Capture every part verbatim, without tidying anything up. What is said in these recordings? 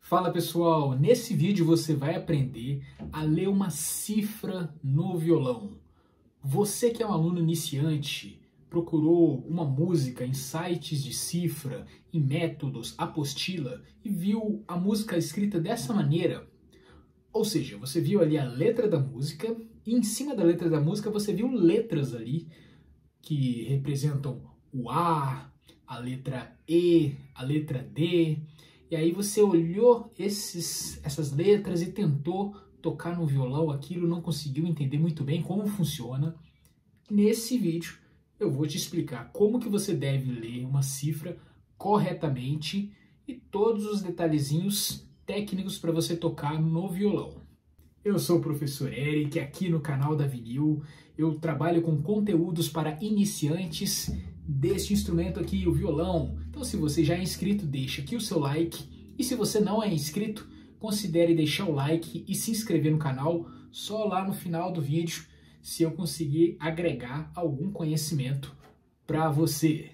Fala pessoal, nesse vídeo você vai aprender a ler uma cifra no violão. Você que é um aluno iniciante, procurou uma música em sites de cifra, em métodos, apostila e viu a música escrita dessa maneira, ou seja, você viu ali a letra da música e em cima da letra da música você viu letras ali que representam o A, a letra E, a letra D. E aí você olhou esses, essas letras e tentou tocar no violão aquilo, não conseguiu entender muito bem como funciona. Nesse vídeo eu vou te explicar como que você deve ler uma cifra corretamente e todos os detalhezinhos técnicos para você tocar no violão. Eu sou o professor Eric, aqui no canal da Vinil. Eu trabalho com conteúdos para iniciantes deste instrumento aqui, o violão. Então, se você já é inscrito, deixa aqui o seu like. E se você não é inscrito, considere deixar o like e se inscrever no canal só lá no final do vídeo, se eu conseguir agregar algum conhecimento para você.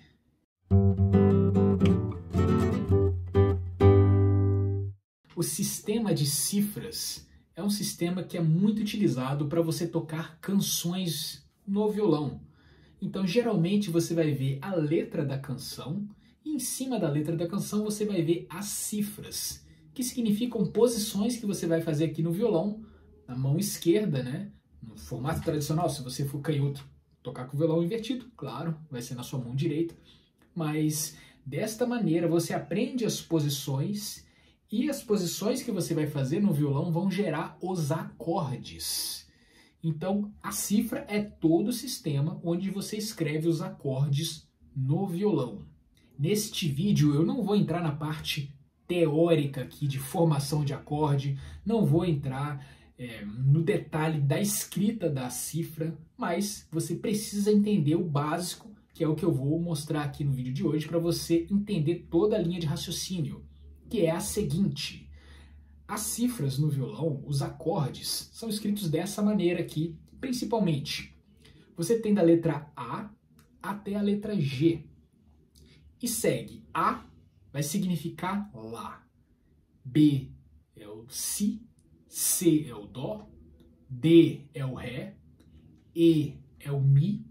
O sistema de cifras é um sistema que é muito utilizado para você tocar canções no violão. Então, geralmente, você vai ver a letra da canção e em cima da letra da canção você vai ver as cifras, que significam posições que você vai fazer aqui no violão, na mão esquerda, né? No formato tradicional, se você for canhoto, tocar com o violão invertido, claro, vai ser na sua mão direita. Mas, desta maneira, você aprende as posições e as posições que você vai fazer no violão vão gerar os acordes. Então, a cifra é todo o sistema onde você escreve os acordes no violão. Neste vídeo eu não vou entrar na parte teórica aqui de formação de acorde, não vou entrar é, no detalhe da escrita da cifra, mas você precisa entender o básico, que é o que eu vou mostrar aqui no vídeo de hoje, para você entender toda a linha de raciocínio, que é a seguinte. As cifras no violão, os acordes, são escritos dessa maneira aqui, principalmente. Você tem da letra A até a letra G. E segue. A vai significar Lá. B é o Si. C é o Dó. D é o Ré. E é o Mi.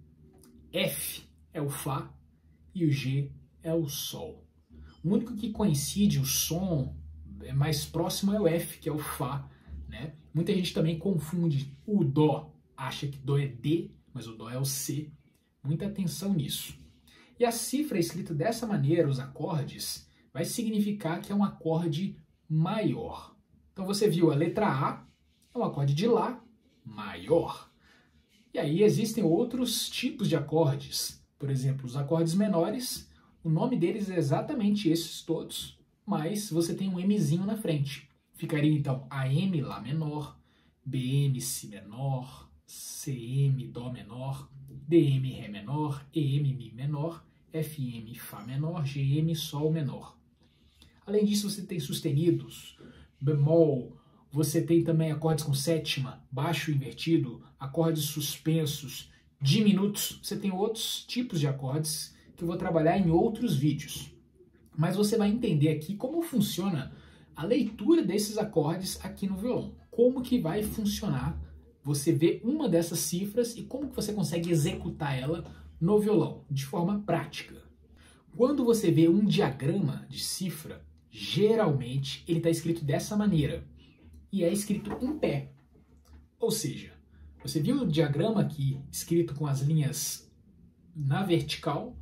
F é o Fá. E o G é o Sol. O único que coincide o som é mais próximo é o F, que é o Fá, né? Muita gente também confunde o Dó, acha que Dó é D, mas o Dó é o C. Muita atenção nisso. E a cifra escrita dessa maneira, os acordes, vai significar que é um acorde maior. Então você viu a letra A, é um acorde de Lá maior. E aí existem outros tipos de acordes. Por exemplo, os acordes menores, o nome deles é exatamente esses todos, mas você tem um Mzinho na frente. Ficaria então A M Lá menor, B M Si menor, C M Dó menor, D M Ré menor, E M Mi menor, F M Fá menor, G M Sol menor. Além disso, você tem sustenidos, bemol, você tem também acordes com sétima, baixo invertido, acordes suspensos, diminutos. Você tem outros tipos de acordes que eu vou trabalhar em outros vídeos. Mas você vai entender aqui como funciona a leitura desses acordes aqui no violão. Como que vai funcionar você ver uma dessas cifras e como que você consegue executar ela no violão, de forma prática. Quando você vê um diagrama de cifra, geralmente ele está escrito dessa maneira e é escrito em pé. Ou seja, você viu o diagrama aqui escrito com as linhas na vertical,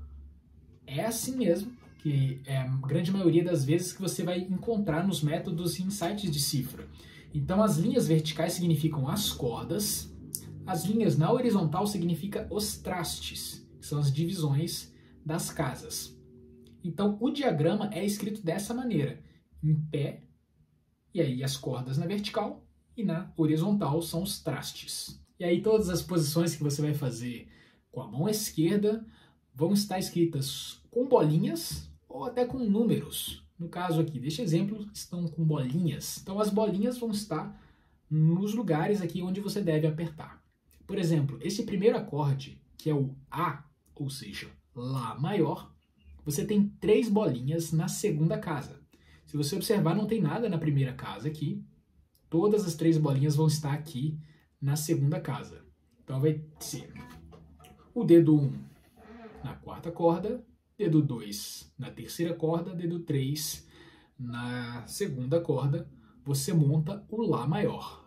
é assim mesmo, que é a grande maioria das vezes que você vai encontrar nos métodos e em sites de cifra. Então, as linhas verticais significam as cordas, as linhas na horizontal significam os trastes, que são as divisões das casas. Então, o diagrama é escrito dessa maneira, em pé, e aí as cordas na vertical, e na horizontal são os trastes. E aí todas as posições que você vai fazer com a mão esquerda vão estar escritas com bolinhas ou até com números. No caso aqui, deste exemplo, estão com bolinhas. Então as bolinhas vão estar nos lugares aqui onde você deve apertar. Por exemplo, esse primeiro acorde, que é o A, ou seja, Lá maior, você tem três bolinhas na segunda casa. Se você observar, não tem nada na primeira casa aqui. Todas as três bolinhas vão estar aqui na segunda casa. Então vai ser o dedo um na quarta corda, dedo dois na terceira corda, dedo três na segunda corda. Você monta o Lá maior.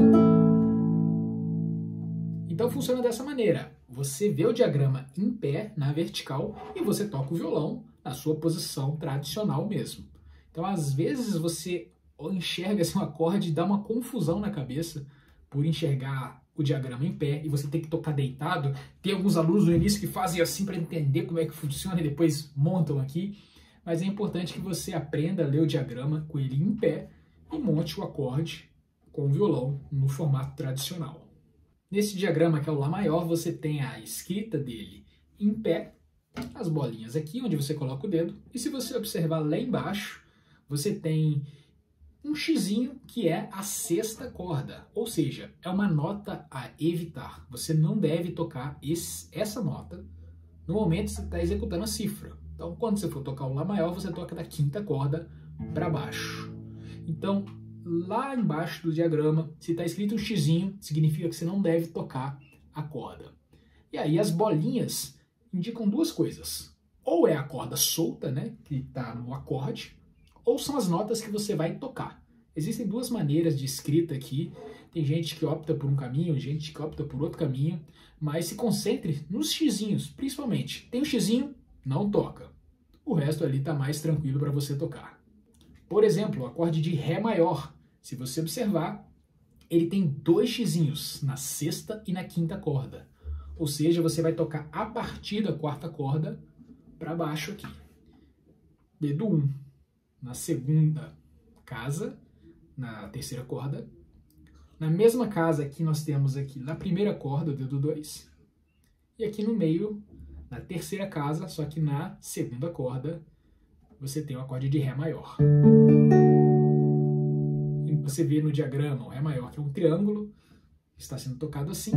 Então funciona dessa maneira. Você vê o diagrama em pé, na vertical, e você toca o violão na sua posição tradicional mesmo. Então, às vezes, você enxerga assim, um acorde e dá uma confusão na cabeça por enxergar o diagrama em pé e você tem que tocar deitado. Tem alguns alunos no início que fazem assim para entender como é que funciona e depois montam aqui. Mas é importante que você aprenda a ler o diagrama com ele em pé e monte o acorde com o violão no formato tradicional. Nesse diagrama, que é o Lá maior, você tem a escrita dele em pé, as bolinhas aqui onde você coloca o dedo, e se você observar lá embaixo, você tem um xizinho que é a sexta corda, ou seja, é uma nota a evitar. Você não deve tocar esse, essa nota no momento que você está executando a cifra. Então, quando você for tocar o Lá maior, você toca da quinta corda para baixo. Então, lá embaixo do diagrama, se está escrito um xizinho, significa que você não deve tocar a corda. E aí as bolinhas indicam duas coisas. Ou é a corda solta, né, que está no acorde, ou são as notas que você vai tocar. Existem duas maneiras de escrita aqui. Tem gente que opta por um caminho, gente que opta por outro caminho, mas se concentre nos xizinhos, principalmente. Tem um xizinho, não toca. O resto ali está mais tranquilo para você tocar. Por exemplo, o acorde de Ré maior. Se você observar, ele tem dois xizinhos na sexta e na quinta corda. Ou seja, você vai tocar a partir da quarta corda para baixo aqui. Dedo um na segunda casa, na terceira corda. Na mesma casa aqui nós temos aqui na primeira corda o dedo dois. E aqui no meio, na terceira casa, só que na segunda corda, você tem o acorde de Ré maior. E você vê no diagrama o Ré maior, que é um triângulo, está sendo tocado assim,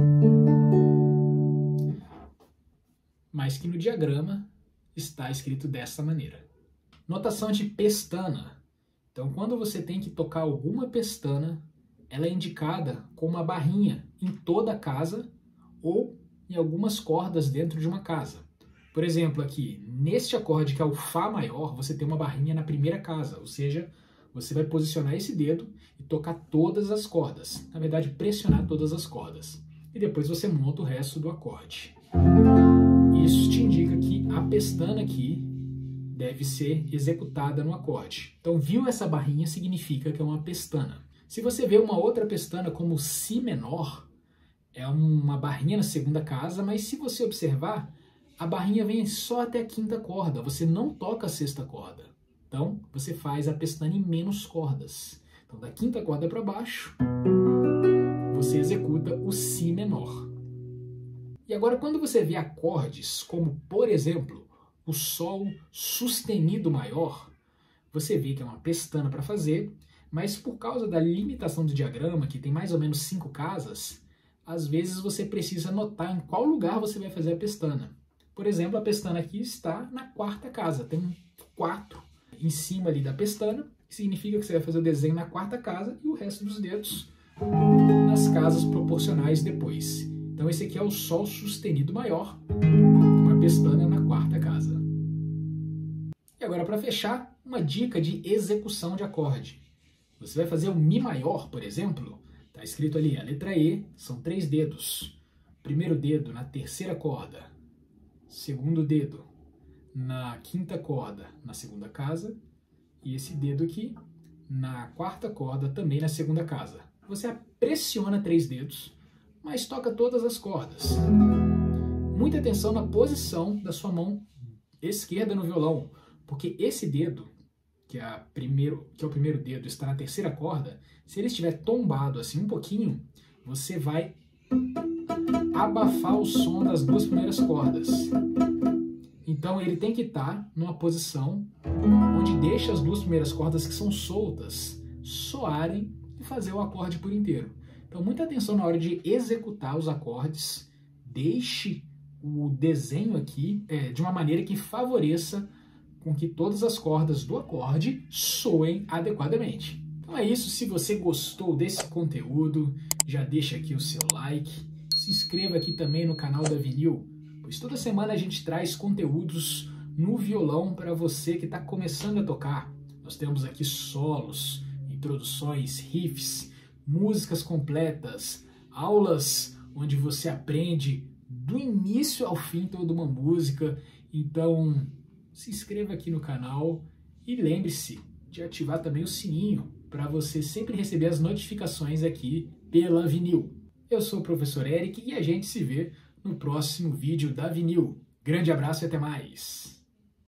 mas que no diagrama está escrito dessa maneira. Notação de pestana. Então, quando você tem que tocar alguma pestana, ela é indicada com uma barrinha em toda a casa ou em algumas cordas dentro de uma casa. Por exemplo, aqui, neste acorde que é o Fá maior, você tem uma barrinha na primeira casa, ou seja, você vai posicionar esse dedo e tocar todas as cordas. Na verdade, pressionar todas as cordas. E depois você monta o resto do acorde. Isso te indica que a pestana aqui deve ser executada no acorde. Então, viu essa barrinha significa que é uma pestana. Se você vê uma outra pestana como Si menor, é uma barrinha na segunda casa, mas se você observar, a barrinha vem só até a quinta corda, você não toca a sexta corda. Então, você faz a pestana em menos cordas. Então, da quinta corda para baixo, você executa o Si menor. E agora, quando você vê acordes como, por exemplo, o Sol sustenido maior, você vê que é uma pestana para fazer, mas por causa da limitação do diagrama, que tem mais ou menos cinco casas, às vezes você precisa anotar em qual lugar você vai fazer a pestana. Por exemplo, a pestana aqui está na quarta casa, tem um quatro em cima ali da pestana, que significa que você vai fazer o desenho na quarta casa e o resto dos dedos nas casas proporcionais depois. Então esse aqui é o Sol sustenido maior, uma pestana na quarta casa. E agora, para fechar, uma dica de execução de acorde. Você vai fazer o Mi maior, por exemplo, está escrito ali, a letra E, são três dedos. Primeiro dedo na terceira corda, segundo dedo na quinta corda, na segunda casa, e esse dedo aqui na quarta corda, também na segunda casa. Você pressiona três dedos, mas toca todas as cordas. Muita atenção na posição da sua mão esquerda no violão, porque esse dedo, que é, a primeiro, que é o primeiro dedo, está na terceira corda, se ele estiver tombado assim um pouquinho, você vai abafar o som das duas primeiras cordas. Então ele tem que estar numa posição onde deixa as duas primeiras cordas que são soltas soarem e fazer o acorde por inteiro. Então muita atenção na hora de executar os acordes, deixe o desenho aqui é, de uma maneira que favoreça com que todas as cordas do acorde soem adequadamente. Então é isso, se você gostou desse conteúdo, já deixa aqui o seu like, se inscreva aqui também no canal da Vinil, pois toda semana a gente traz conteúdos no violão para você que está começando a tocar. Nós temos aqui solos, introduções, riffs, músicas completas, aulas onde você aprende do início ao fim toda uma música. Então se inscreva aqui no canal e lembre-se de ativar também o sininho para você sempre receber as notificações aqui pela Vinil. Eu sou o professor Eric e a gente se vê no próximo vídeo da Vinil. Grande abraço e até mais!